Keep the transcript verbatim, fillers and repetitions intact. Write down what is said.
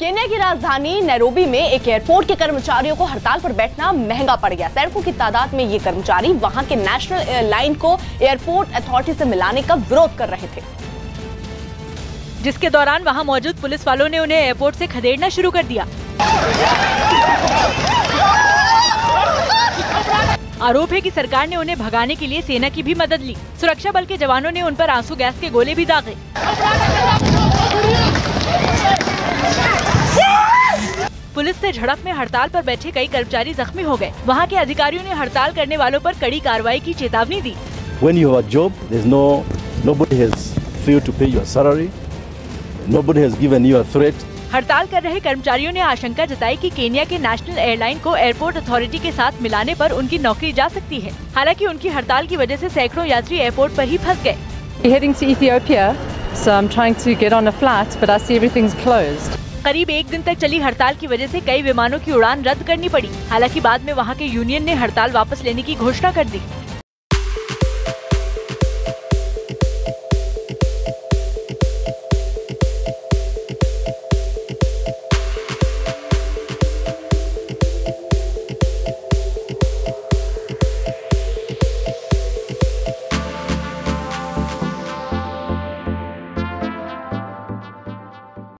Kenya की राजधानी Nairobi में एक एयरपोर्ट के कर्मचारियों को हड़ताल पर बैठना महंगा पड़ गया। सैकड़ों की तादाद में ये कर्मचारी वहां के नेशनल एयरलाइन को एयरपोर्ट अथॉरिटी से मिलाने का विरोध कर रहे थे, जिसके दौरान वहां मौजूद पुलिस वालों ने उन्हें एयरपोर्ट से खदेड़ना शुरू कर दिया। आरोप है कि सरकार ने उन्हें भगाने के लिए सेना की भी मदद ली। सुरक्षा बल के जवानों ने उन पर आंसू गैस के गोले भी दागे। पुलिस से झड़प में हड़ताल पर बैठे कई कर्मचारी जख्मी हो गए। वहां के अधिकारियों ने हड़ताल करने वालों पर कड़ी कार्रवाई की चेतावनी दी। When you have a job, there's no nobody has failed to pay your salary, nobody has given you a threat. हड़ताल कर रहे कर्मचारियों ने आशंका जताई कि केन्या के नेशनल एयरलाइन को एयरपोर्ट अथॉरिटी के साथ मिलाने पर उनकी नौकरी जा सकती है। हालांकि उनकी हड़ताल की वजह से सैकड़ों यात्री एयरपोर्ट पर ही फंस गए। Heading to Ethiopia, so I'm trying to get on a flight, but I see everything's closed. करीब एक दिन तक चली हड़ताल की वजह से कई विमानों की उड़ान रद्द करनी पड़ी। हालांकि बाद में वहां के यूनियन ने हड़ताल वापस लेने की घोषणा कर दी।